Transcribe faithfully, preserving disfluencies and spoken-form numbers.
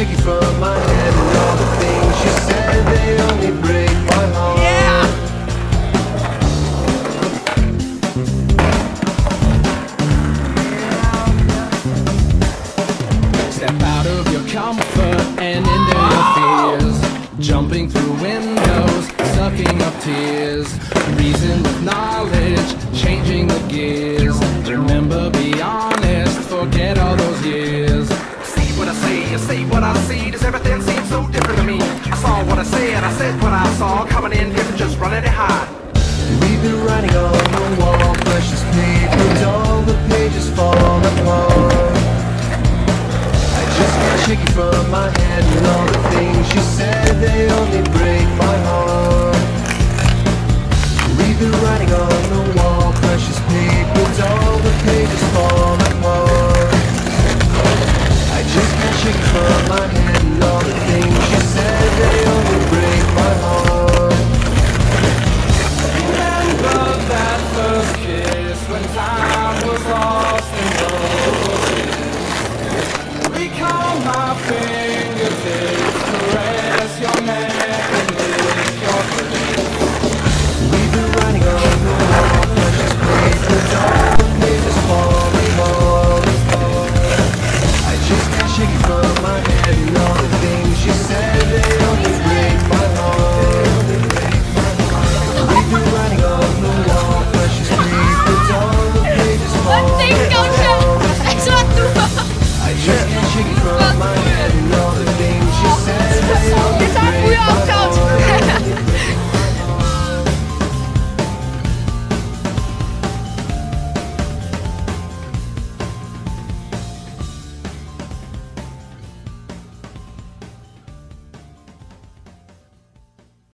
take you from my head, and all the things you said, they only break my heart. Yeah! Step out of your comfort and into your fears, jumping through windows, sucking up tears, reason with knowledge, changing the gears. Remember, be honest, forget all those years. See what I say, I say what I see. Does everything seem so different to me? I saw what I said, I said what I saw. Coming in here and just running it high. We've been riding all